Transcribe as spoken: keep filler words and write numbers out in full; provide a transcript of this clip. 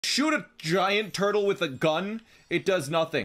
Shoot a giant turtle with a gun, it does nothing.